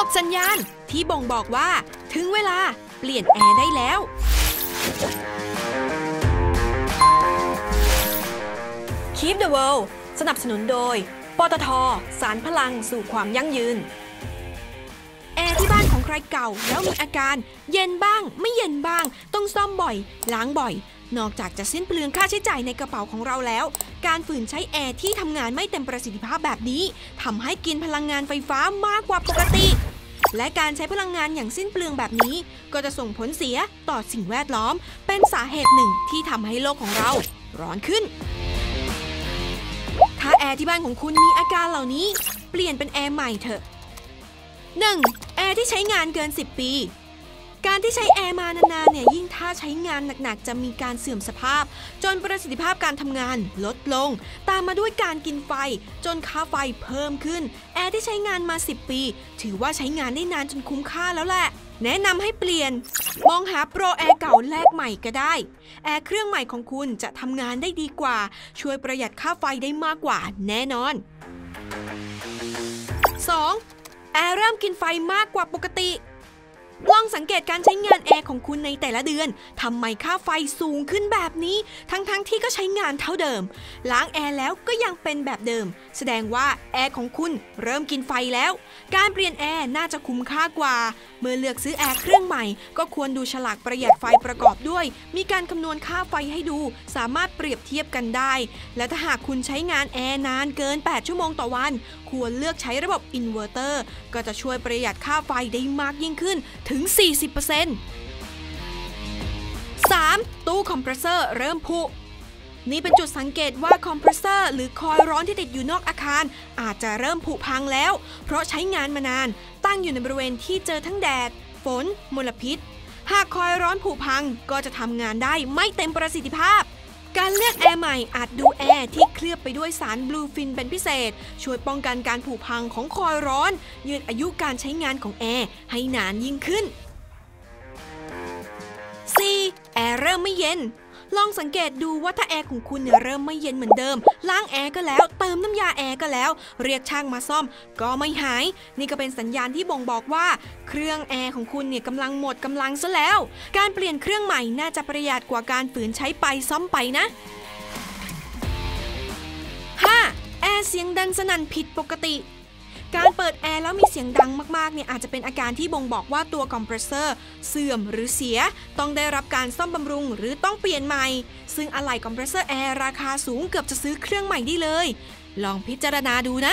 บสัญญาณที่บ่งบอกว่าถึงเวลาเปลี่ยนแอร์ได้แล้ว Keep the World สนับสนุนโดยปตท.สานพลังสู่ความยั่งยืนแอร์ที่บ้านของใครเก่าแล้วมีอาการเย็นบ้างไม่เย็นบ้างต้องซ่อมบ่อยล้างบ่อยนอกจากจะสิ้นเปลืองค่าใช้จ่ายในกระเป๋าของเราแล้วการฝืนใช้แอร์ที่ทำงานไม่เต็มประสิทธิภาพแบบนี้ทำให้กินพลังงานไฟฟ้ามากกว่าปกติและการใช้พลังงานอย่างสิ้นเปลืองแบบนี้ก็จะส่งผลเสียต่อสิ่งแวดล้อมเป็นสาเหตุหนึ่งที่ทำให้โลกของเราร้อนขึ้นถ้าแอร์ที่บ้านของคุณมีอาการเหล่านี้เปลี่ยนเป็นแอร์ใหม่เถอะ 1. แอร์ที่ใช้งานเกิน10 ปีการที่ใช้แอร์มานานๆเนี่ยยิ่งถ้าใช้งานหนักๆจะมีการเสื่อมสภาพจนประสิทธิภาพการทำงานลดลงตามมาด้วยการกินไฟจนค่าไฟเพิ่มขึ้นแอร์ที่ใช้งานมา10 ปีถือว่าใช้งานได้นานจนคุ้มค่าแล้วแหละแนะนำให้เปลี่ยนมองหาโปรแอร์เก่าแลกใหม่ก็ได้แอร์เครื่องใหม่ของคุณจะทำงานได้ดีกว่าช่วยประหยัดค่าไฟได้มากกว่าแน่นอน 2. แอร์เริ่มกินไฟมากกว่าปกติลองสังเกตการใช้งานแอร์ของคุณในแต่ละเดือนทำไมค่าไฟสูงขึ้นแบบนี้ทั้งที่ก็ใช้งานเท่าเดิมล้างแอร์แล้วก็ยังเป็นแบบเดิมแสดงว่าแอร์ของคุณเริ่มกินไฟแล้วการเปลี่ยนแอร์น่าจะคุ้มค่ากว่าเมื่อเลือกซื้อแอร์เครื่องใหม่ก็ควรดูฉลากประหยัดไฟประกอบด้วยมีการคำนวณค่าไฟให้ดูสามารถเปรียบเทียบกันได้และถ้าหากคุณใช้งานแอร์นานเกิน8 ชั่วโมงต่อวันควรเลือกใช้ระบบอินเวอร์เตอร์ก็จะช่วยประหยัดค่าไฟได้มากยิ่งขึ้นถึง 40% 3. ตู้คอมเพรสเซอร์เริ่มผุนี่เป็นจุดสังเกตว่าคอมเพรสเซอร์หรือคอยล์ร้อนที่ติดอยู่นอกอาคารอาจจะเริ่มผุพังแล้วเพราะใช้งานมานานตั้งอยู่ในบริเวณที่เจอทั้งแดดฝนมลพิษหากคอยล์ร้อนผุพังก็จะทำงานได้ไม่เต็มประสิทธิภาพการเลือกแอร์ใหม่อาจดูแอร์ที่เคลือบไปด้วยสารบลูฟินเป็นพิเศษช่วยป้องกันการผุพังของคอยล์ร้อนยืดอายุการใช้งานของแอร์ให้นานยิ่งขึ้น 4. แอร์เริ่มไม่เย็นลองสังเกตดูว่าถ้าแอร์ของคุณเริ่มไม่เย็นเหมือนเดิมล้างแอร์ก็แล้วเติมน้ำยาแอร์ก็แล้วเรียกช่างมาซ่อมก็ไม่หายนี่ก็เป็นสัญญาณที่บ่งบอกว่าเครื่องแอร์ของคุณกำลังหมดกำลังซะแล้วการเปลี่ยนเครื่องใหม่น่าจะประหยัดกว่าการฝืนใช้ไปซ่อมไปนะ 5. แอร์เสียงดังสนั่นผิดปกติการเปิดแอร์แล้วมีเสียงดังมากๆอาจจะเป็นอาการที่บ่งบอกว่าตัวคอมเพรสเซอร์เสื่อมหรือเสียต้องได้รับการซ่อมบำรุงหรือต้องเปลี่ยนใหม่ซึ่งอะไหล่คอมเพรสเซอร์แอร์ราคาสูงเกือบจะซื้อเครื่องใหม่ได้เลยลองพิจารณาดูนะ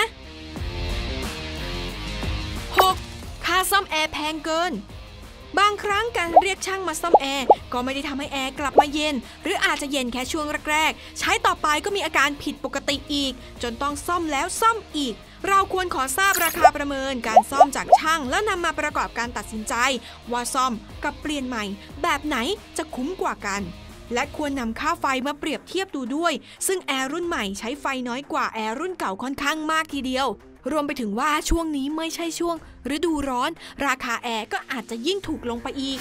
6. ค่าซ่อมแอร์แพงเกินบางครั้งการเรียกช่างมาซ่อมแอร์ก็ไม่ได้ทำให้แอร์กลับมาเย็นหรืออาจจะเย็นแค่ช่วงแรกๆใช้ต่อไปก็มีอาการผิดปกติอีกจนต้องซ่อมแล้วซ่อมอีกเราควรขอทราบราคาประเมินการซ่อมจากช่างแล้วนำมาประกอบการตัดสินใจว่าซ่อมกับเปลี่ยนใหม่แบบไหนจะคุ้มกว่ากันและควรนำค่าไฟมาเปรียบเทียบดูด้วยซึ่งแอร์รุ่นใหม่ใช้ไฟน้อยกว่าแอร์รุ่นเก่าค่อนข้างมากทีเดียวรวมไปถึงว่าช่วงนี้ไม่ใช่ช่วงฤดูร้อนราคาแอร์ก็อาจจะยิ่งถูกลงไปอีก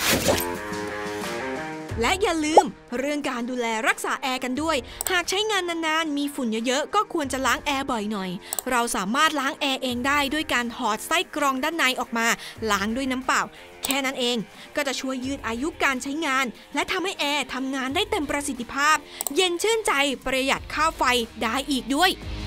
และอย่าลืมเรื่องการดูแลรักษาแอร์กันด้วยหากใช้งานนานๆมีฝุ่นเยอะๆก็ควรจะล้างแอร์บ่อยหน่อยเราสามารถล้างแอร์เองได้ด้วยการถอดไส้กรองด้านในออกมาล้างด้วยน้ำเปล่าแค่นั้นเองก็จะช่วยยืดอายุการใช้งานและทำให้แอร์ทำงานได้เต็มประสิทธิภาพเย็นชื่นใจประหยัดค่าไฟได้อีกด้วย